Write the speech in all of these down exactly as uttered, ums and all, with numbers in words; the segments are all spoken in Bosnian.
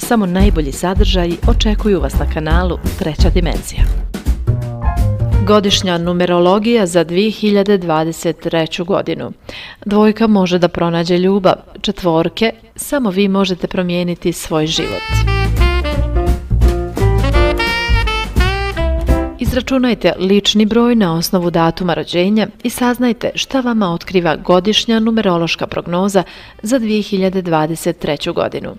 samo najbolji sadržaji očekuju vas na kanalu Treća dimenzija. Godišnja numerologija za dvije hiljade dvadeset treću godinu. Dvojka može da pronađe ljubav, četvorke, samo vi možete promijeniti svoj život. Izračunajte lični broj na osnovu datuma rođenja i saznajte šta vama otkriva godišnja numerološka prognoza za dvije hiljade dvadeset treću godinu.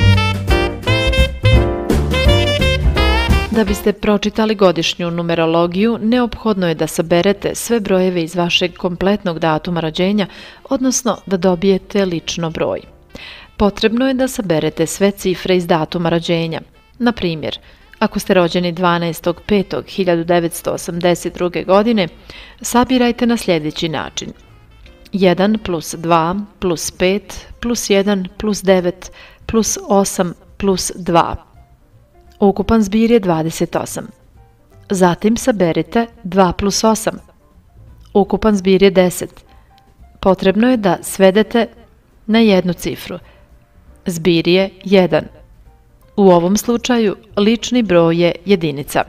Da biste pročitali godišnju numerologiju, neophodno je da saberete sve brojeve iz vašeg kompletnog datuma rođenja, odnosno da dobijete lično broj. Potrebno je da saberete sve cifre iz datuma rođenja. Na primjer, ako ste rođeni dvanaestog petog hiljadu devetsto osamdeset druge. godine, sabirajte na sljedeći način. jedan plus dva plus pet plus jedan plus devet plus osam plus dva. Ukupan zbir je dvadeset osam. Zatim saberite dva plus osam. Ukupan zbir je deset. Potrebno je da svedete na jednu cifru. Zbir je jedan. U ovom slučaju lični broj je jedinica.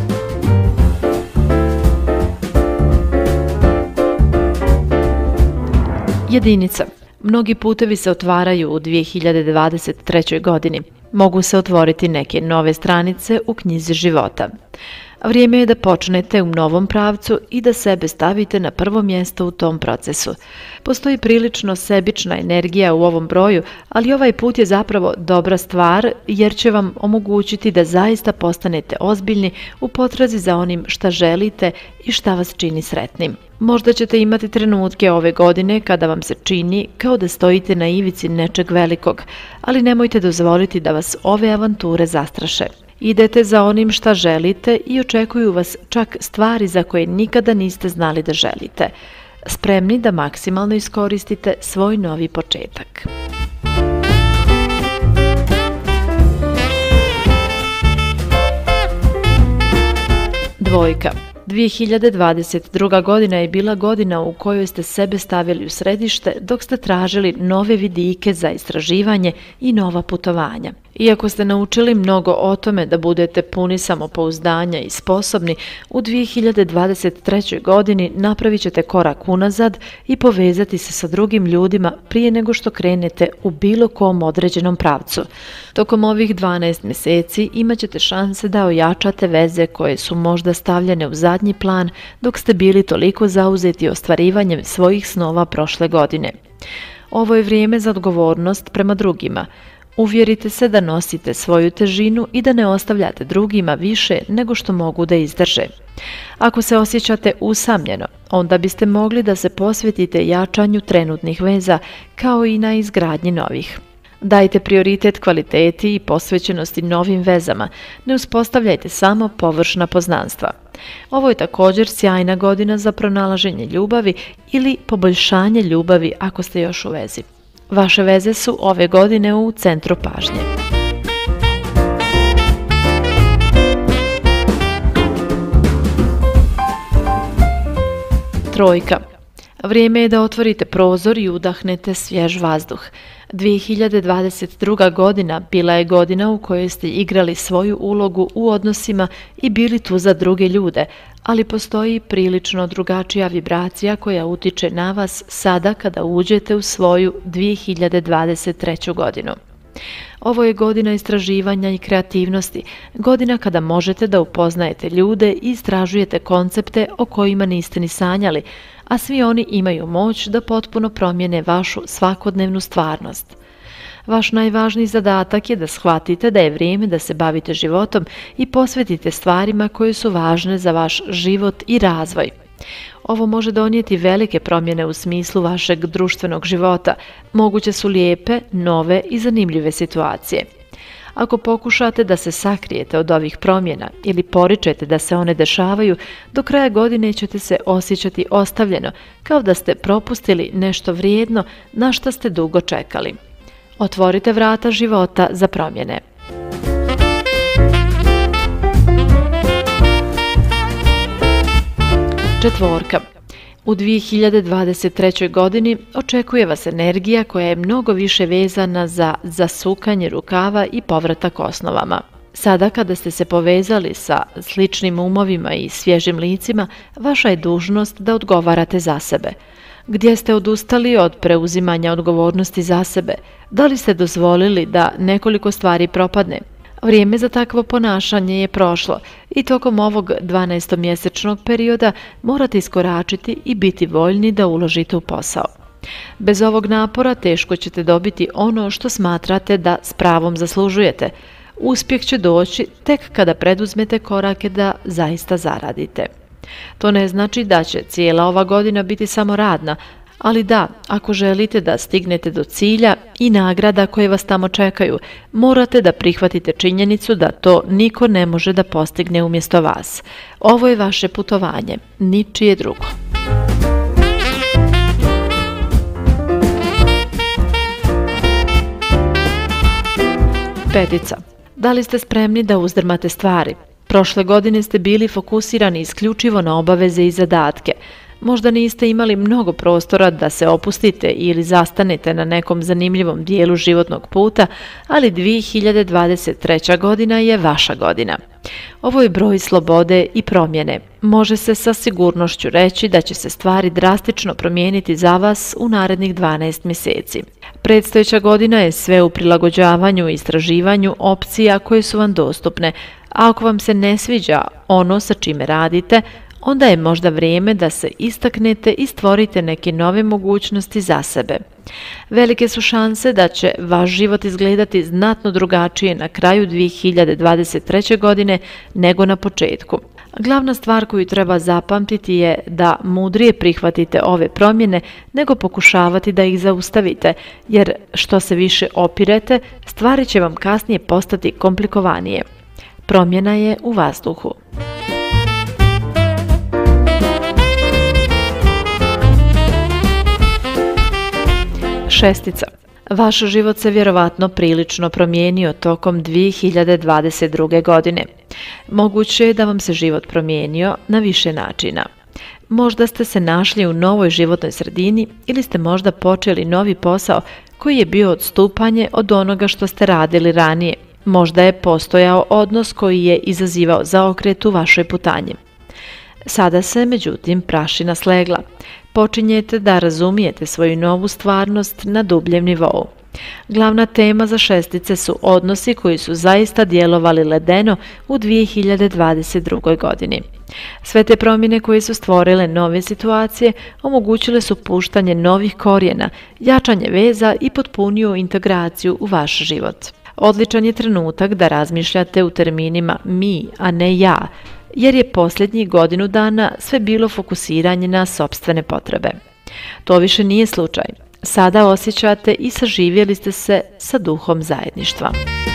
Jedinica. Mnogi putevi se otvaraju u dvije hiljade dvadeset trećoj. godini. Mogu se otvoriti neke nove stranice u knjizi života. Vrijeme je da počnete u novom pravcu i da sebe stavite na prvo mjesto u tom procesu. Postoji prilično sebična energija u ovom broju, ali ovaj put je zapravo dobra stvar jer će vam omogućiti da zaista postanete ozbiljni u potrazi za onim šta želite i šta vas čini sretnim. Možda ćete imati trenutke ove godine kada vam se čini kao da stojite na ivici nečeg velikog, ali nemojte dozvoliti da vas ove avanture zastraše. Idete za onim šta želite i očekuju vas čak stvari za koje nikada niste znali da želite. Spremni da maksimalno iskoristite svoj novi početak. Dvojka. dvije hiljade dvadeset druga. godina je bila godina u kojoj ste sebe stavili u središte dok ste tražili nove vidike za istraživanje i nova putovanja. Iako ste naučili mnogo o tome da budete puni samopouzdanja i sposobni, u dvije hiljade dvadeset trećoj. godini napravit ćete korak unazad i povezati se sa drugim ljudima prije nego što krenete u bilo kom određenom pravcu. Tokom ovih dvanaest mjeseci imat ćete šanse da ojačate veze koje su možda stavljene u zadnji plan dok ste bili toliko zauzeti ostvarivanjem svojih snova prošle godine. Ovo je vrijeme za odgovornost prema drugima. Uvjerite se da nosite svoju težinu i da ne ostavljate drugima više nego što mogu da izdrže. Ako se osjećate usamljeno, onda biste mogli da se posvetite jačanju trenutnih veza kao i na izgradnji novih. Dajte prioritet kvaliteti i posvećenosti novim vezama, ne uspostavljajte samo površna poznanstva. Ovo je također sjajna godina za pronalaženje ljubavi ili poboljšanje ljubavi ako ste još u vezi. Vaše veze su ove godine u centru pažnje. Trojka. Vrijeme je da otvorite prozor i udahnete svjež vazduh. dvije hiljade dvadeset druga. godina bila je godina u kojoj ste igrali svoju ulogu u odnosima i bili tu za druge ljude, ali postoji prilično drugačija vibracija koja utiče na vas sada kada uđete u svoju dvije hiljade dvadeset treću. godinu. Ovo je godina istraživanja i kreativnosti, godina kada možete da upoznajete ljude i istražujete koncepte o kojima niste ni sanjali, a svi oni imaju moć da potpuno promijene vašu svakodnevnu stvarnost. Vaš najvažniji zadatak je da shvatite da je vrijeme da se bavite životom i posvetite stvarima koje su važne za vaš život i razvoj. Ovo može donijeti velike promjene u smislu vašeg društvenog života. Moguće su lijepe, nove i zanimljive situacije. Ako pokušate da se sakrijete od ovih promjena ili poričete da se one dešavaju, do kraja godine ćete se osjećati ostavljeno, kao da ste propustili nešto vrijedno na što ste dugo čekali. Otvorite vrata života za promjene. Četvorka. U dvije hiljade dvadeset trećoj. godini očekuje vas energija koja je mnogo više vezana za zasukanje rukava i povratak osnovama. Sada kada ste se povezali sa sličnim umovima i svježim licima, vaša je dužnost da odgovarate za sebe. Gdje ste odustali od preuzimanja odgovornosti za sebe? Da li ste dozvolili da nekoliko stvari propadne? Vrijeme za takvo ponašanje je prošlo i tokom ovog dvanaestomjesečnog perioda morate iskoračiti i biti voljni da uložite u posao. Bez ovog napora teško ćete dobiti ono što smatrate da s pravom zaslužujete. Uspjeh će doći tek kada preduzmete korake da zaista zaradite. To ne znači da će cijela ova godina biti samo radna, ali da, ako želite da stignete do cilja i nagrada koje vas tamo čekaju, morate da prihvatite činjenicu da to niko ne može da postigne umjesto vas. Ovo je vaše putovanje, ničije drugo. Petica. Da li ste spremni da uzdrmate stvari? Prošle godine ste bili fokusirani isključivo na obaveze i zadatke. Možda niste imali mnogo prostora da se opustite ili zastanete na nekom zanimljivom dijelu životnog puta, ali dvije hiljade dvadeset treća. godina je vaša godina. Ovo je broj slobode i promjene. Može se sa sigurnošću reći da će se stvari drastično promijeniti za vas u narednih dvanaest mjeseci. Predstojeća godina je sve u prilagođavanju i istraživanju opcija koje su vam dostupne, a ako vam se ne sviđa ono sa čime radite, onda je možda vrijeme da se istaknete i stvorite neke nove mogućnosti za sebe. Velike su šanse da će vaš život izgledati znatno drugačije na kraju dvije hiljade dvadeset treće. godine nego na početku. Glavna stvar koju treba zapamtiti je da mudrije prihvatite ove promjene nego pokušavati da ih zaustavite, jer što se više opirete, stvari će vam kasnije postati komplikovanije. Promjena je u vazduhu. Šestica. Vaš život se vjerovatno prilično promijenio tokom dvije hiljade dvadeset druge. godine. Moguće je da vam se život promijenio na više načina. Možda ste se našli u novoj životnoj sredini ili ste možda počeli novi posao koji je bio odstupanje od onoga što ste radili ranije. Možda je postojao odnos koji je izazivao zaokret u vašoj putanji. Sada se, međutim, prašina slegla. Počinjete da razumijete svoju novu stvarnost na dubljem nivou. Glavna tema za šestice su odnosi koji su zaista djelovali ledeno u dvije hiljade dvadeset drugoj. godini. Sve te promjene koje su stvorile nove situacije omogućile su puštanje novih korijena, jačanje veza i potpuniju integraciju u vaš život. Odličan je trenutak da razmišljate u terminima mi, a ne ja, jer je posljednjih godinu dana sve bilo fokusiranje na sopstvene potrebe. To više nije slučaj. Sada osjećate i saživjeli ste se sa duhom zajedništva.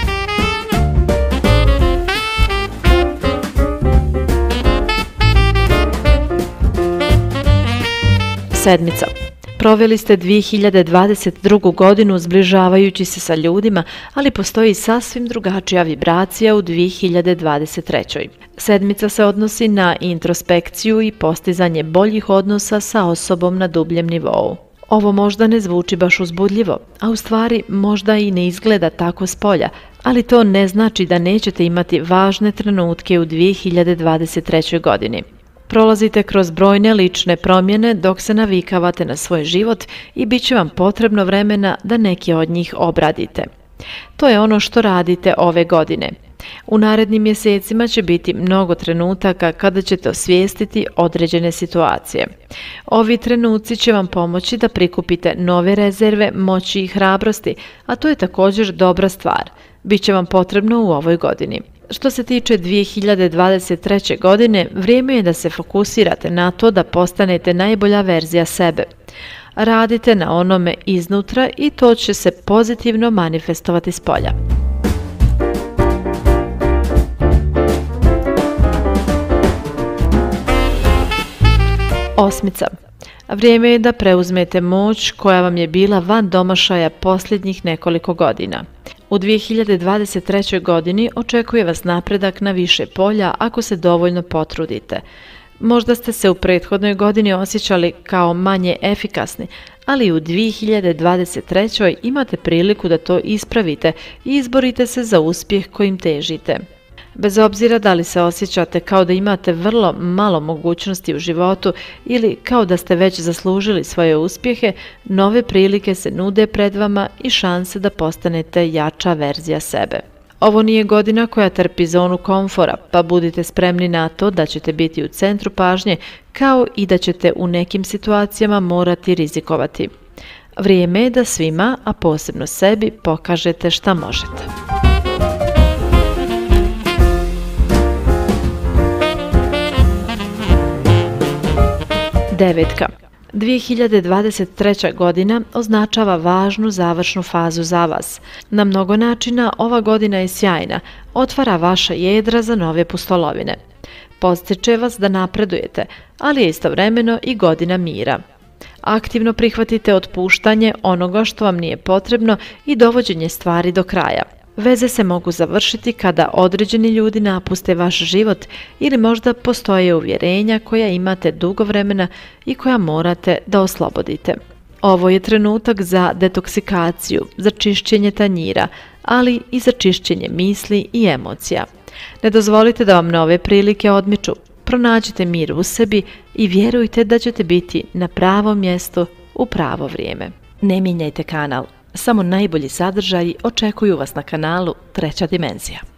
Sedmica. Proveli ste dvije hiljade dvadeset drugu. godinu zbližavajući se sa ljudima, ali postoji sasvim drugačija vibracija u dvije hiljade dvadeset trećoj. Sedmica se odnosi na introspekciju i postizanje boljih odnosa sa osobom na dubljem nivou. Ovo možda ne zvuči baš uzbudljivo, a u stvari možda i ne izgleda tako spolja, ali to ne znači da nećete imati važne trenutke u dvije hiljade dvadeset trećoj. godini. Prolazite kroz brojne lične promjene dok se navikavate na svoj život i bit će vam potrebno vremena da neke od njih obradite. To je ono što radite ove godine. U narednim mjesecima će biti mnogo trenutaka kada ćete osvijestiti određene situacije. Ovi trenuci će vam pomoći da prikupite nove rezerve, moći i hrabrosti, a to je također dobra stvar. Biće vam potrebno u ovoj godini. Što se tiče dvije hiljade dvadeset treće. godine, vrijeme je da se fokusirate na to da postanete najbolja verzija sebe. Radite na onome iznutra i to će se pozitivno manifestovati s polja. Osmica. Vrijeme je da preuzmete moć koja vam je bila van domašaja posljednjih nekoliko godina. U dvije hiljade dvadeset trećoj. godini očekuje vas napredak na više polja ako se dovoljno potrudite. Možda ste se u prethodnoj godini osjećali kao manje efikasni, ali u dvije hiljade dvadeset trećoj imate priliku da to ispravite i izborite se za uspjeh kojim težite. Bez obzira da li se osjećate kao da imate vrlo malo mogućnosti u životu ili kao da ste već zaslužili svoje uspjehe, nove prilike se nude pred vama i šanse da postanete jača verzija sebe. Ovo nije godina koja trpi zonu komfora, pa budite spremni na to da ćete biti u centru pažnje, kao i da ćete u nekim situacijama morati rizikovati. Vrijeme je da svima, a posebno sebi, pokažete šta možete. Devetka. dvije hiljade dvadeset treća. godina označava važnu završnu fazu za vas. Na mnogo načina ova godina je sjajna, otvara vaša jedra za nove pustolovine. Podstiče vas da napredujete, ali je istovremeno i godina mira. Aktivno prihvatite otpuštanje onoga što vam nije potrebno i dovođenje stvari do kraja. Veze se mogu završiti kada određeni ljudi napuste vaš život ili možda postoje uvjerenja koja imate dugo vremena i koja morate da oslobodite. Ovo je trenutak za detoksikaciju, za čišćenje tanjira, ali i za čišćenje misli i emocija. Ne dozvolite da vam nove prilike odmiču. Pronađite mir u sebi i vjerujte da ćete biti na pravom mjestu u pravo vrijeme. Ne mijenjajte kanal. Samo najbolji sadržaji očekuju vas na kanalu Treća dimenzija.